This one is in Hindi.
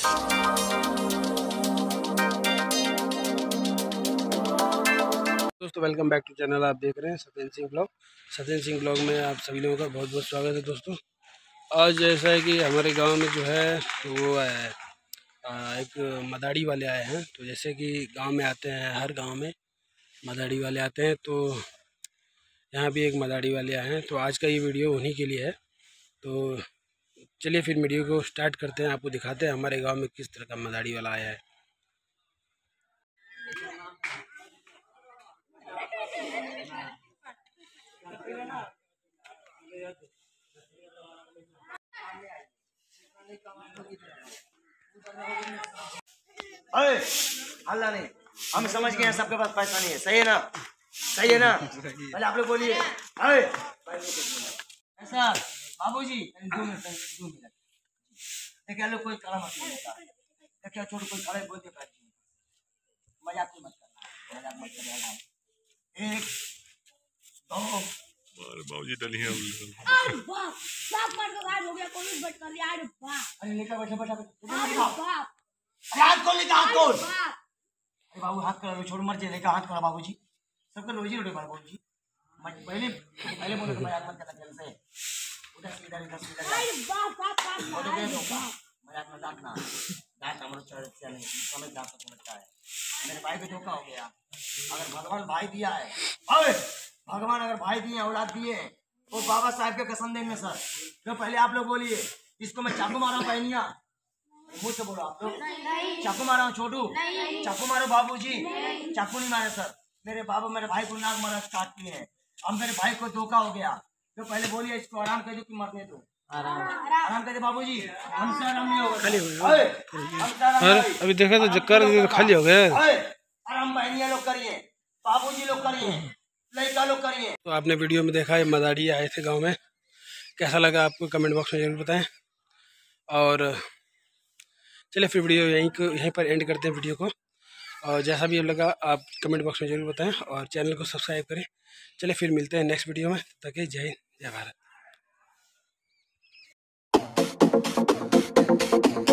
दोस्तों वेलकम बैक टू चैनल। आप देख रहे हैं सत्येंद्र सिंह ब्लॉग। सत्येंद्र सिंह ब्लॉग में आप सभी लोगों का बहुत बहुत स्वागत है। दोस्तों आज जैसा है कि हमारे गांव में जो है वो है एक मदारी वाले आए हैं। तो जैसे कि गांव में आते हैं, हर गांव में मदारी वाले आते हैं, तो यहाँ भी एक मदारी वाले आए हैं। तो आज का ये वीडियो उन्हीं के लिए है। तो चलिए फिर वीडियो को स्टार्ट करते हैं, आपको दिखाते हैं हमारे गाँव में किस तरह का मदारी वाला आया है। अरे हल्ला नहीं, हम समझ गए हैं सबके पास पैसा नहीं है। सही है ना? सही है ना? पहले आप लोग बोलिए। अरे ऐसा बाबूजी 2 मिनट देखिए, लोग कोई खड़ा मत करता, देखिए छोड़ कोई खड़े बोलते मजाक मत करना, मजाक मत करना। 1 2 बाबूजी डली है। अरे बाप, सब मार के गायब हो गया, कोई बच कर लिया। अरे बाप, अरे लेकर बैठा बैठा। अरे बाप, अरे हाथ खोल, लेकर हाथ खोल। बाप, अरे बाबू हाथ करा, छोड़ मर जाए, लेकर हाथ करा बाबूजी। सबका रोजी रोटी मार बाबूजी। पहले बोले तो मजाक मत करना, चल से उधर सीधा अरे बाप बाप बाप, और दे दो का मजाक मजाक ना डांट हमरो चर्चा नहीं समझदार तो समझता है। मेरे भाई को धोखा हो गया। अगर भगवान भाई दिया है, अरे भगवान अगर भाई दिए, औलाद दिए, वो बाबा साहब के कसम देंगे सर। तो पहले आप लोग बोलिए, इसको मैं चाकू मारा हूं पहनिया, मुझ से बोलो आप लोग। चाकू मारा हूं छोटू, चाकू मारो बाबूजी। चाकू नहीं मारे सर, मेरे बाबू मेरे भाई को नाक मारा स्टार्ट किए हैं। अब मेरे भाई को धोखा हो गया। तो पहले बोलिए, इसको आराम कर दो कि मरने दो। आराम कर दे बाबूजी, हमसे आराम नहीं होगा। खाली हो गया अभी देखा तो चक्कर खाली हो गया। आराम बहनिया लोग करिए, बाबूजी लोग करिए, लड़का लोग करिए। तो आपने वीडियो में देखा है मदारी आए थे गांव में, कैसा लगा आपको कमेंट बॉक्स में जरूर बताएं। और चलिए फिर वीडियो यहीं पर एंड करते हैं वीडियो को। और जैसा भी लगा आप कमेंट बॉक्स में जरूर बताएं और चैनल को सब्सक्राइब करें। चलिए फिर मिलते हैं नेक्स्ट वीडियो में, तब तक जय हिंद जय भारत।